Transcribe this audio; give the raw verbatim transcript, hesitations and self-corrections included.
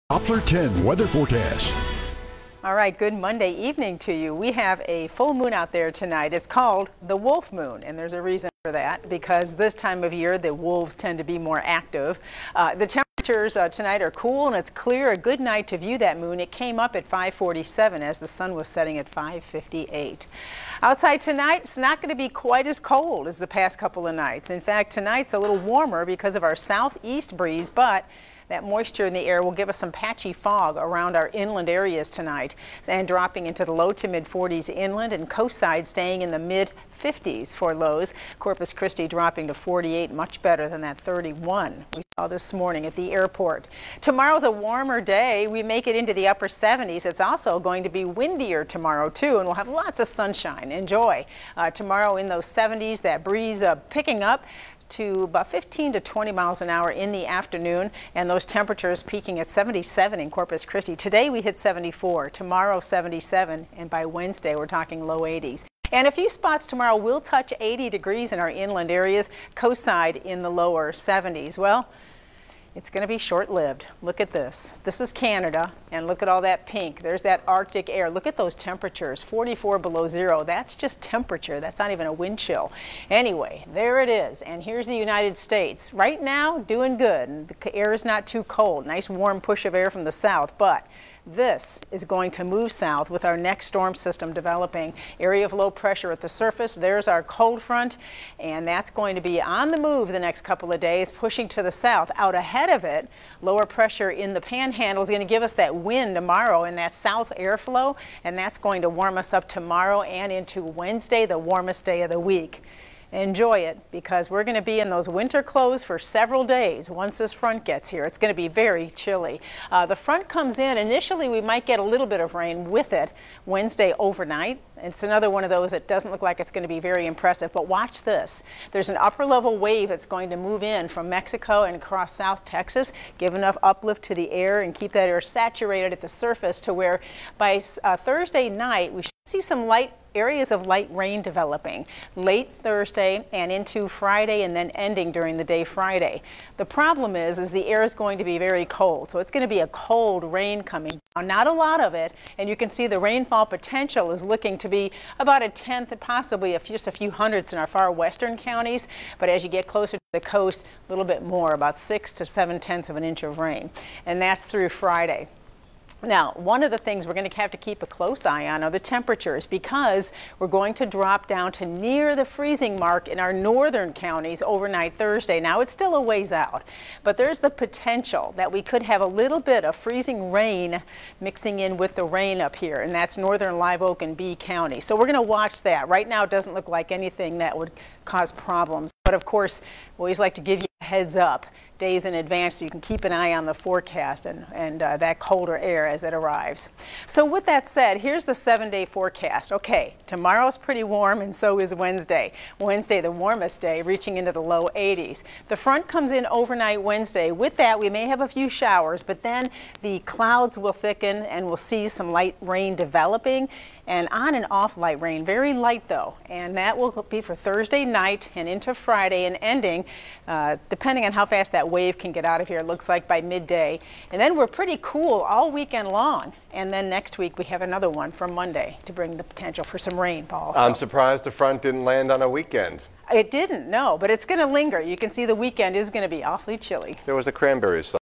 Doppler ten weather forecast. All right, good Monday evening to you. We have a full moon out there tonight. It's called the wolf moon, and there's a reason for that because this time of year the wolves tend to be more active. Uh, the temperatures uh, tonight are cool and it's clear. A good night to view that moon. It came up at five forty-seven as the sun was setting at five fifty-eight. Outside tonight, it's not going to be quite as cold as the past couple of nights. In fact, tonight's a little warmer because of our southeast breeze, but that moisture in the air will give us some patchy fog around our inland areas tonight and dropping into the low to mid forties inland and coast side staying in the mid fifties for lows. Corpus Christi dropping to forty-eight, much better than that thirty-one we saw this morning at the airport. Tomorrow's a warmer day. We make it into the upper seventies. It's also going to be windier tomorrow too, and we'll have lots of sunshine. Enjoy. Uh, tomorrow in those seventies, that breeze uh, picking up to about fifteen to twenty miles an hour in the afternoon, and those temperatures peaking at seventy-seven in Corpus Christi. Today we hit seventy-four, tomorrow seventy-seven, and by Wednesday we're talking low eighties. And a few spots tomorrow will touch eighty degrees in our inland areas, coast side in the lower seventies. Well, it's going to be short-lived. Look at this. This is Canada, and look at all that pink. There's that Arctic air. Look at those temperatures, forty-four below zero. That's just temperature. That's not even a wind chill. Anyway, there it is, and here's the United States. Right now, doing good, and the air is not too cold. Nice warm push of air from the south, but this is going to move south with our next storm system developing. Area of low pressure at the surface. There's our cold front, and that's going to be on the move the next couple of days, pushing to the south. Out ahead of it, lower pressure in the panhandle is going to give us that wind tomorrow and that south airflow, and that's going to warm us up tomorrow and into Wednesday, the warmest day of the week. Enjoy it because we're going to be in those winter clothes for several days once this front gets here. It's going to be very chilly. Uh, the front comes in. Initially, we might get a little bit of rain with it Wednesday overnight. It's another one of those that doesn't look like it's going to be very impressive, but watch this. There's an upper level wave that's going to move in from Mexico and across South Texas, give enough uplift to the air and keep that air saturated at the surface to where by uh, Thursday night we should see some light areas of light rain developing late Thursday and into Friday and then ending during the day Friday. The problem is, is the air is going to be very cold, so it's going to be a cold rain coming down. Not a lot of it, and you can see the rainfall potential is looking to be about a tenth, possibly a few, just a few hundredths in our far western counties, but as you get closer to the coast, a little bit more, about six to seven tenths of an inch of rain, and that's through Friday. Now, one of the things we're going to have to keep a close eye on are the temperatures because we're going to drop down to near the freezing mark in our northern counties overnight Thursday. Now, it's still a ways out, but there's the potential that we could have a little bit of freezing rain mixing in with the rain up here, and that's northern Live Oak and Bee County. So we're going to watch that. Right now, it doesn't look like anything that would cause problems, but of course, we always like to give you a heads up days in advance so you can keep an eye on the forecast and, and uh, that colder air as it arrives. So with that said, here's the seven-day forecast. Okay, tomorrow's pretty warm and so is Wednesday. Wednesday, the warmest day, reaching into the low eighties. The front comes in overnight Wednesday. With that, we may have a few showers, but then the clouds will thicken and we'll see some light rain developing and on and off light rain, very light though, and that will be for Thursday night and into Friday and ending, uh, depending on how fast that wave can get out of here, it looks like by midday. And then we're pretty cool all weekend long, and then next week we have another one for Monday to bring the potential for some rain, Paul. I'm surprised the front didn't land on a weekend. It didn't, no, but it's going to linger. You can see the weekend is going to be awfully chilly. There was a cranberry